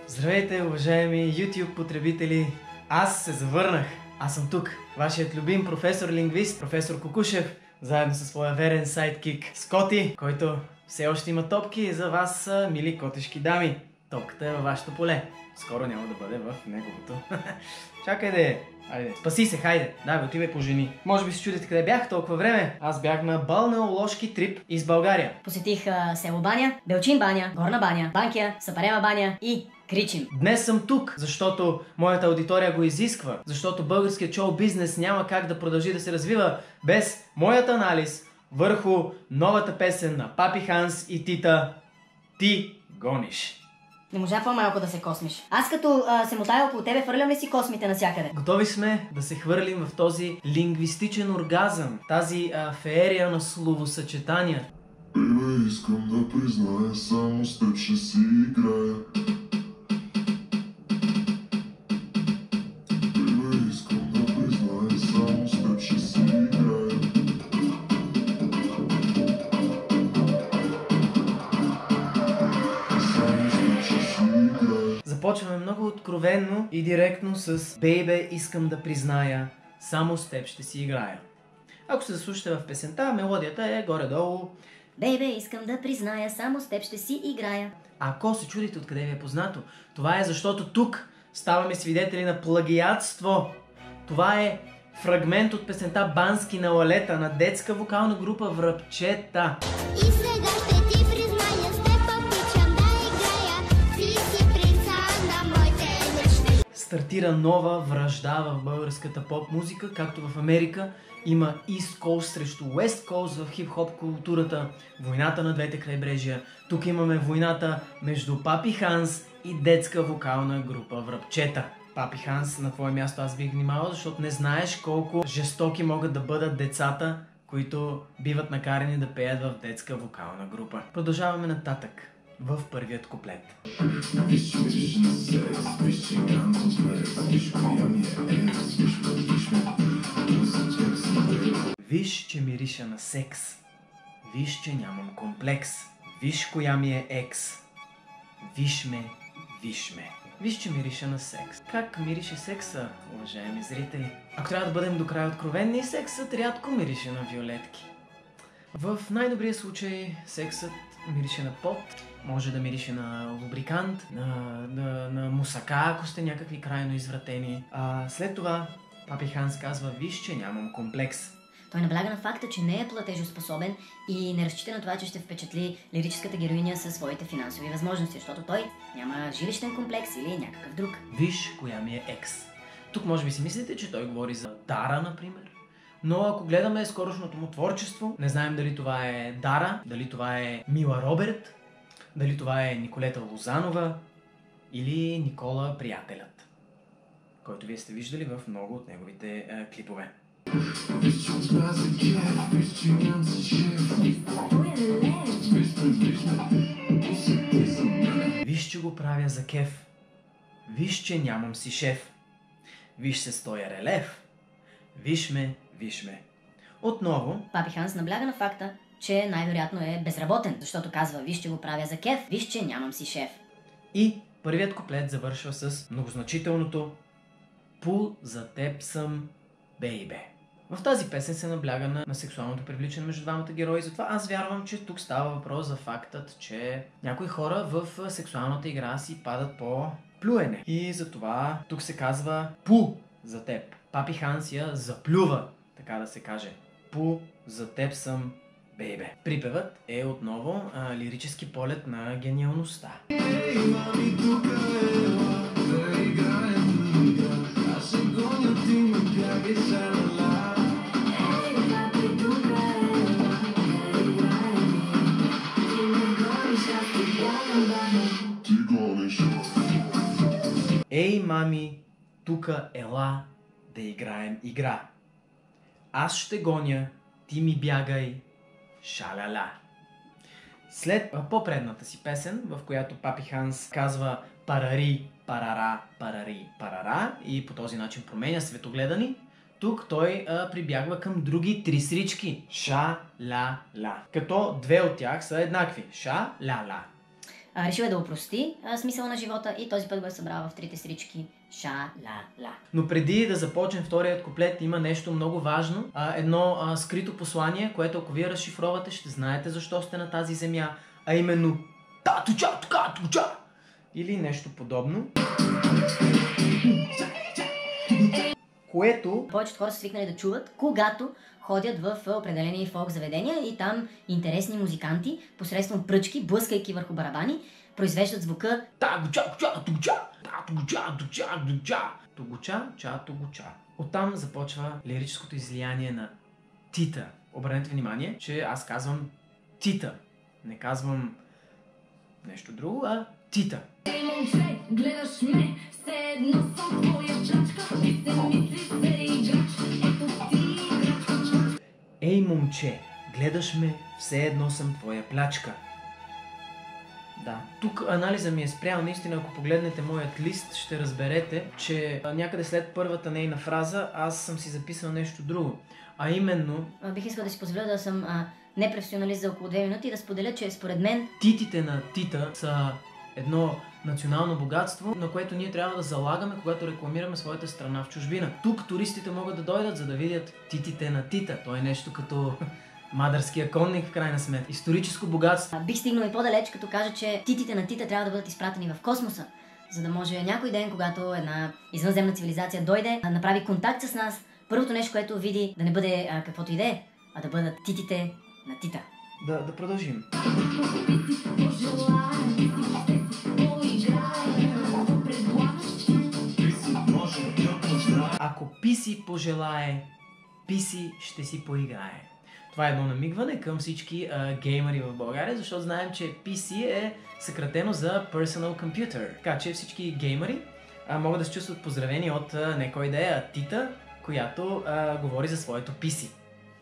Здравейте, уважаеми YouTube потребители! Аз се завърнах. Аз съм тук, вашият любим професор-лингвист, професор Кукушев, заедно със своя верен сайдкик Скоти, който все още има топки за вас, мили котешки дами. Топката е във вашето поле. Скоро няма да бъде в неговото. Чакай да е. Айде, спаси се, хайде. Да, отивай по жени. Може би се чудите къде бях толкова време. Аз бях на балнеоложки трип из България. Посетих село Баня, Белчин баня, Горна баня, Банкя, Сапарема баня и Кричим. Днес съм тук, защото моята аудитория го изисква, защото българският шоу-бизнес няма как да продължи да се развива без моят анализ върху новата песен на Папи Ханс и Тита "Ти гониш". Не можа по-малко да се космиш. Аз като се мотая около тебе, фърлям ли си космите навсякъде? Готови сме да се хвърлим в този лингвистичен оргазъм, тази феерия на словосъчетания. Бебе, искам да призная, само с теб ще си играя. Бебе, искам да призная, само с теб ще си играя. Само с теб ще си играя. Започваме много откровенно и директно с "Бейбе, искам да призная, само с теб ще си играя". Ако се заслушате в песента, мелодията е горе-долу. Бейбе, искам да призная, само с теб ще си играя. Ако се чудите откъде ви е познато, това е защото тук ставаме свидетели на плагиатство. Това е фрагмент от песента "Бански на лалета" на детска вокална група Връбчета. И сега ще ти призная, с теб обичам да играя. Ти си принца на моите мечти. Стартира нова вражда в българската поп-музика, както в Америка има East Coast срещу West Coast в хип-хоп културата, войната на двете крайбрежия. Тук имаме войната между Папи Ханс и детска вокална група Връбчета. Папи Ханс, на твое място аз бих внимавал, защото не знаеш колко жестоки могат да бъдат децата, които биват накарани да пеят в детска вокална група. Продължаваме нататък в първият куплет. Виж, че мириша на секс. Виж, че нямам комплекс. Виж, коя ми е екс. Виж ме, виж ме. Виж, че мириша на секс. Как мирише секса, уважаеми зрители? Ако трябва да бъдем до края откровенни, сексът рядко мирише на виолетки. В най-добрия случай сексът мирише на пот, може да мирише на лубрикант, на мусака, ако сте някакви крайно извратени. След това Папи Ханс казва: виж, че нямам комплекс. Той набляга на факта, че не е платежоспособен и не разчита на това, че ще впечатли лирическата героиня със своите финансови възможности, защото той няма жилищен комплекс или някакъв друг. Виж, коя ми е екс. Тук може би си мислите, че той говори за Дара, например. Но ако гледаме скорошното му творчество, не знаем дали това е Дара, дали това е Мила Роберт, дали това е Николета Лозанова или Никола Приятелят, който вие сте виждали в много от неговите клипове. Виж, че го правя за кеф. Виж, че нямам си шеф. Виж се стоя релеф. Виж ме, виж ме. Отново Папи Ханс набляга на факта, че най-вероятно е безработен, защото казва: виж, че го правя за кеф, виж, че нямам си шеф. и първият куплет завършва с многозначителното "Пул за теб съм, бейбе". В тази песен се набляга на сексуалното привличане между двамата герои, затова аз вярвам, че тук става въпрос за фактът, че някои хора в сексуалната игра си падат по плюене. И затова тук се казва "Пу за теб". Папи Ханс я заплюва, така да се каже. "Пу за теб съм, бейбе". Припевът е отново лирически полет на гениалността. Ти гониш. Ей, мами, тука ела да играем игра. Аз ще гоня, ти ми бягай, шаляля. След по-предната си песен, в която Папи Ханс казва "парари, парара, парари, парара" и по този начин променя светогледа ни, тук той прибягва към други три срички. Ша-ла-ла. Като две от тях са еднакви. Ша-ла-ла. решил е да опрости смисъла на живота и този път го е събрал в трите стрички Ша-ла-ла. Но преди да започнем вторият куплет, има нещо много важно. Едно скрито послание, което ако вие разшифровате, ще знаете защо сте на тази земя. А именно Татуча, татуча! Или нещо подобно. Което Повечето хора са свикнали да чуват, когато ходят в определени фолк заведения и там интересни музиканти, посредством пръчки, блъскайки върху барабани, произвеждат звука Тагуча, тугуча, тагуча, тугуча, тугуча, тугуча. Оттам започва лирическото излияние на Тита. Обърнете внимание, че аз казвам Тита. Не казвам нещо друго, а Тита. Ей, момче, гледаш ме, все едно съм твоя чачка, и се мислиш за играч, ето ти играчка. Ей, момче, гледаш ме, все едно съм твоя плячка. Да, тук анализа ми е спрял. Наистина, ако погледнете моят лист, ще разберете, че някъде след първата нейна фраза аз съм си записал нещо друго. А именно, Бих искал да си позволя да съм непрофесионалист за около 2 минути и да споделя, че според мен титите на Тита са едно национално богатство, на което ние трябва да залагаме, когато рекламираме своята страна в чужбина. Тук туристите могат да дойдат, за да видят титите на Тита. То е нещо като мадърския конник, в крайна сметка. Историческо богатство. бих стигнал и по-далеч, като кажа, че титите на Тита трябва да бъдат изпратени в космоса, за да може някой ден, когато една извънземна цивилизация дойде, да направи контакт с нас, първото нещо, което види, да не бъде каквото и да е, а да бъдат титите на Тита. Да продължим. Ако Писи пожелае, Писи ще си поиграе. Това е едно намигване към всички геймери в България, защото знаем, че PC е съкратено за Personal Computer. Така че всички геймери могат да се чувстват поздравени от не кой да е, а Тита, която говори за своето PC.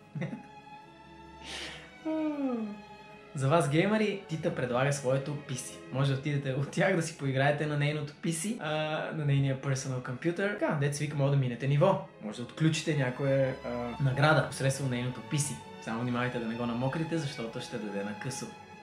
За вас, геймери, Тита предлага своето PC. Може да отидете от тях да си поиграете на нейното PC, на нейния personal computer. Така, дет свика, може да минете ниво. Може да отключите някоя награда посредством нейното PC. Само внимавайте да не го намокрите, защото ще даде на късо.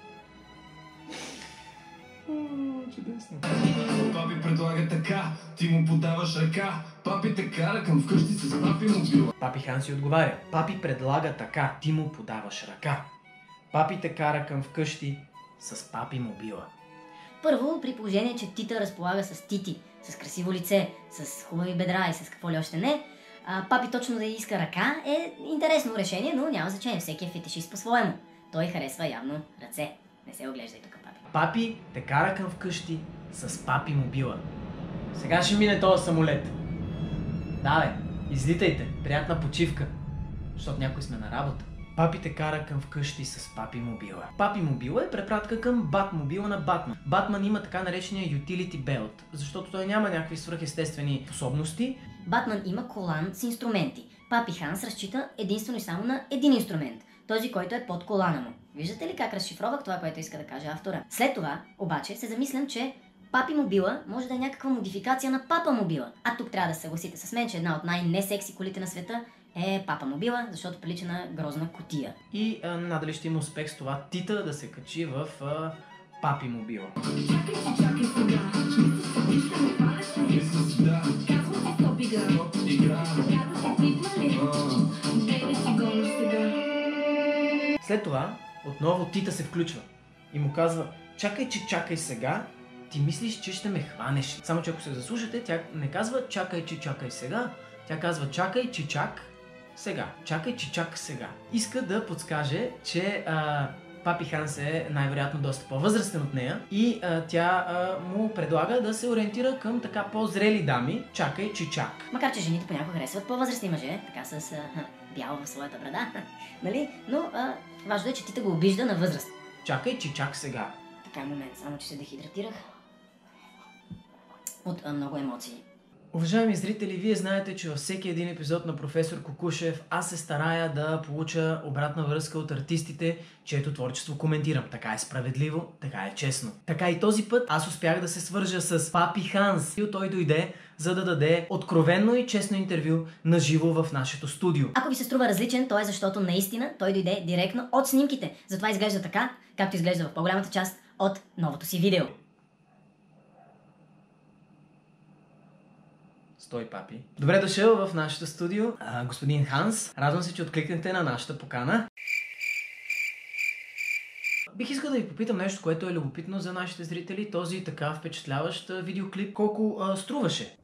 Чудесно. Папи предлага така, ти му подаваш ръка. Папи те кара към вкъщи с папи мобила. Папи Хан си отговаря. Папи предлага така, ти му подаваш ръка. Папи те кара към вкъщи с папи мобила. Първо, при положение, че Тита разполага с тити, с красиво лице, с хубави бедра и с какво ли още не, папи точно да иска ръка е интересно решение, но няма значение. Всеки е фетишист по-своему. Той харесва явно ръце. Не се оглеждай тук, папи. Папи те кара към вкъщи с папи мобила. Сега ще мине този самолет. Давай, излитайте. Приятна почивка. Защото някой сме на работа. Папи те кара към вкъщи с папи мобила. Папи мобила е препратка към Батмобила на Батман. Батман има така наречения utility belt, защото той няма някакви свръхестествени способности. Батман има колан с инструменти. Папи Ханс разчита единствено и само на един инструмент. Този, който е под колана му. Виждате ли как разшифровах това, което иска да каже автора? След това, обаче, се замислям, че Папи мобила може да е някаква модификация на Папа мобила. А тук трябва да се съгласите с мен, че една от най-несекси колите на света е Папа мобила, защото прилича на грозна кутия. И надали ще има успех с това Тита да се качи в Папи мобила. Чакай сега, ще ме палеш ли? Мисля си да, Казвам ти стоп игра. топ игра. Трябва да се пипна ли? Ей, не си гониш сега. След това, отново Тита се включва и му казва: чакай сега, ти мислиш, че ще ме хванеш. Само че ако се заслушате, тя не казва чакай сега, тя казва чакай сега. Сега. Иска да подскаже, че Папи Ханс е най-вероятно доста по-възрастен от нея и тя му предлага да се ориентира към така по-зрели дами. Чакай. Макар че жените понякога харесват по-възрастни мъже, така с бяло в своята брада, нали? Но важно е, че Тита го обижда на възраст. Чакай сега. Така е момент, само че се дехидратирах от много емоции. Уважаеми зрители, вие знаете, че във всеки един епизод на Професор Кукушев аз се старая да получа обратна връзка от артистите, чието творчество коментирам. Така е справедливо, така е честно. Така и този път аз успях да се свържа с Папи Ханс. И той дойде, за да даде откровенно и честно интервю на живо в нашето студио. Ако ви се струва различен, то е защото наистина той дойде директно от снимките. Затова изглежда така, както изглежда в по-голямата част от новото си видео. Стой, папи. Добре дошъл в нашето студио, господин Ханс. Радвам се, че откликнахте на нашата покана. Бих искал да ви попитам нещо, което е любопитно за нашите зрители. Този така впечатляващ видеоклип, колко струваше?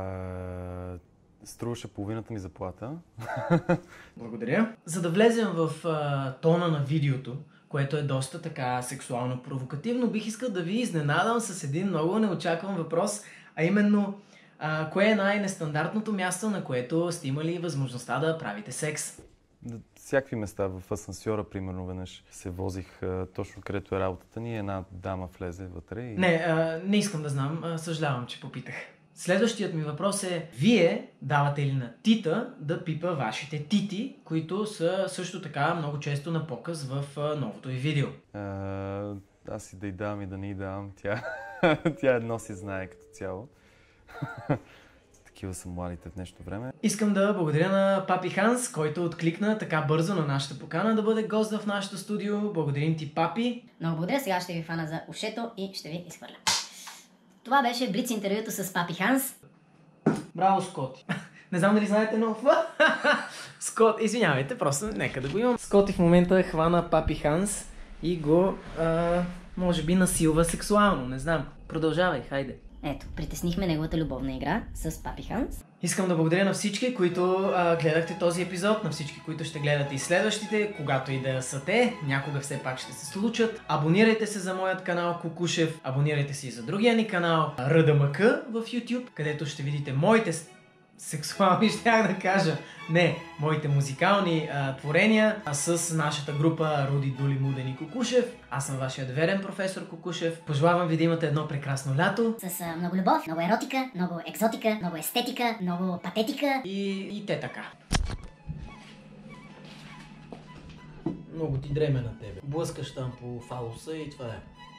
Струваше половината ми заплата. Благодаря. За да влезем в тона на видеото, което е доста така сексуално провокативно, бих искал да ви изненадам с един много неочакван въпрос, а именно кое е най-нестандартното място, на което сте имали възможността да правите секс? Всякакви места. В асансьора, примерно, веднъж се возих точно където е работата ни. Една дама влезе вътре и... Не искам да знам. Съжалявам, че попитах. Следващият ми въпрос е: вие давате ли на Тита да пипа вашите тити, които са също така много често на показ в новото ви видео? Аз и да й давам, и да не й давам. Тя едно си знае като цяло. Такива са младите в днешно време. Искам да благодаря на папи Ханс, който откликна така бързо на нашата покана да бъде гост в нашото студио. Благодарим ти, папи. Много благодаря, сега ще ви фана за ушето и ще ви изхвърля. Това беше блиц интервюто с папи Ханс. Браво, Скоти. Не знам дали знаете, но... Скот, извинявайте, просто нека да го имам. Скоти в момента хвана папи Ханс и го, може би, насилва сексуално, не знам. Продължавай, хайде. Ето, притеснихме неговата любовна игра с папи Ханс. Искам да благодаря на всички, които гледахте този епизод, на всички, които ще гледате и следващите, когато и да са те, някога все пак ще се случат. Абонирайте се за моят канал Кукушев, абонирайте се и за другия ни канал РДМК в YouTube, където ще видите моите сексуални, щях да кажа, моите музикални творения с нашата група Руди, Дули, Муден и Кукушев. Аз съм вашият верен професор Кукушев. Пожелавам ви да имате едно прекрасно лято. С много любов, много еротика, много екзотика, много естетика, много патетика. И те така. Много ти дреме на тебе. Блъскаш там по фалуса и това е.